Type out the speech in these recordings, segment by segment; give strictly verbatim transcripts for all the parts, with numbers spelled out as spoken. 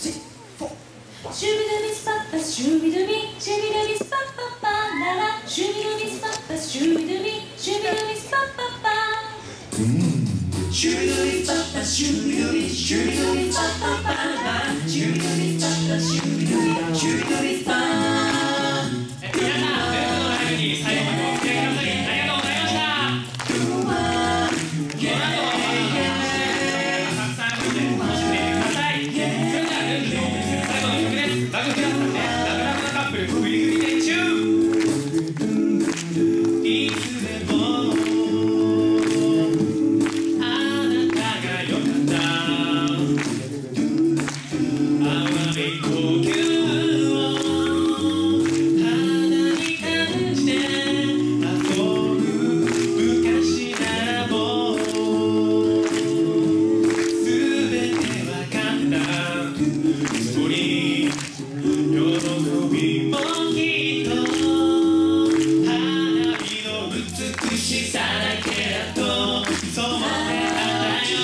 シュビドビスパッパシュビドビシュビドビスパッパッパララシュビドビスパッパシュビドビシュビドビスパッパッパシュビドビスパッパシュビドビシュビドビスパッパッパララシュビドビスパッパシュビドビシュビドビスパッ皆さん全部のライブに最後までお付き合いくださりありがとうございましたこの後はたくさん見て楽しんでいってください。それではルールでお送りする最後の曲です。ラグフィアさんでラブラブなカップルフリフリ練習いつでもあなたがよかった淡い呼吸を肌に感じて遊ぶ昔ならもう全てわかったそこに喜びもきっと花火の美しさだけだとそう思ってたんだよ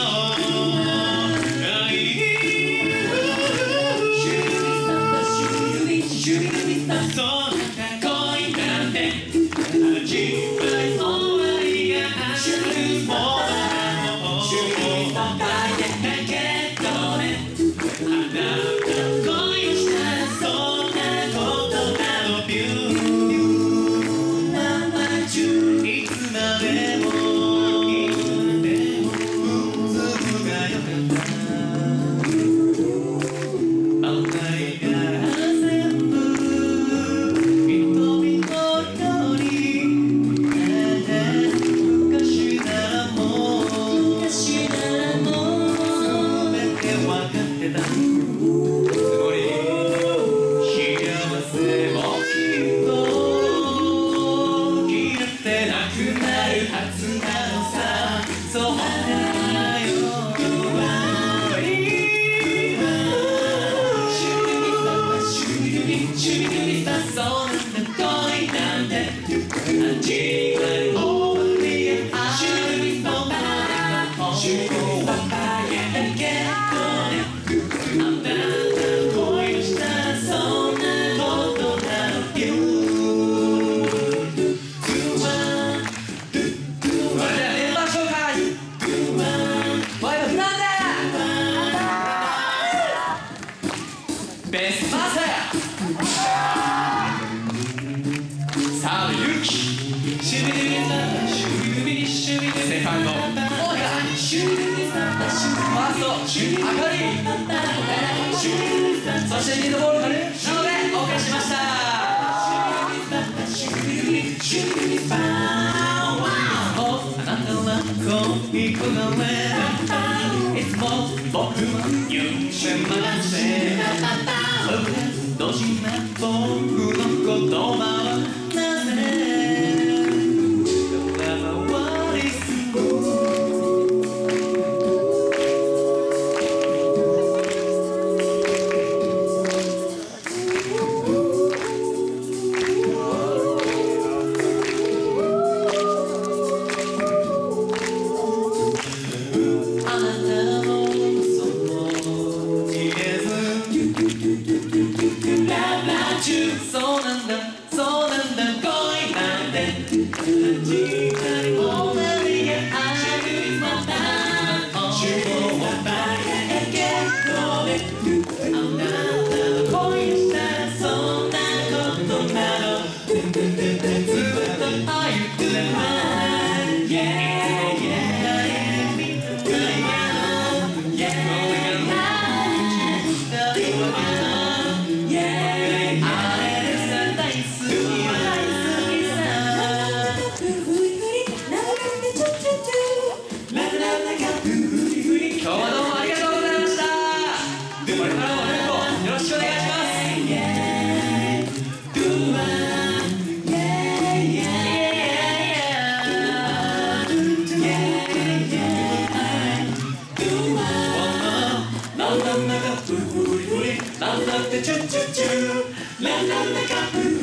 そうなんだ恋なんて始まり終わりがあるものなのだけどねあなた恋したらそんなことなのビューナンバーチューいつまでもいつまでもそこがよかった周りが全部瞳のように昔ならもう昔ならもう全て分かってたつもり幸せもきっと消えてなくなるはずなのさそう思ってたよそうなんだ恋なんて始まり終わりがあるのだ主語はバカだけどねあなた恋をしたらそんなことなのよそれではメンバー紹介ワイフランデーベースマサヤサードユキシュビリビサンシュビリシュビリセカンドオーガシュビリサンファーストシュビリアカリシュビリサンそしてリードボールカルなのでお送りしましたシュビリシュビリファンワーあなたは恋焦がれいつも僕は夢ませどうしな僕の言葉はなぜ空回りするあなたのその言えずそうなんだそうなんだ恋なんて始まり終わりがあるまた主語はバカだけどねあなたの恋をしたらそんなことなのずっと愛ってないいつも今日はどうもありがとうございました。これからもループをよろしくお願いします。ランランナカプリプリランランってチュッチュッチュランランナカプリ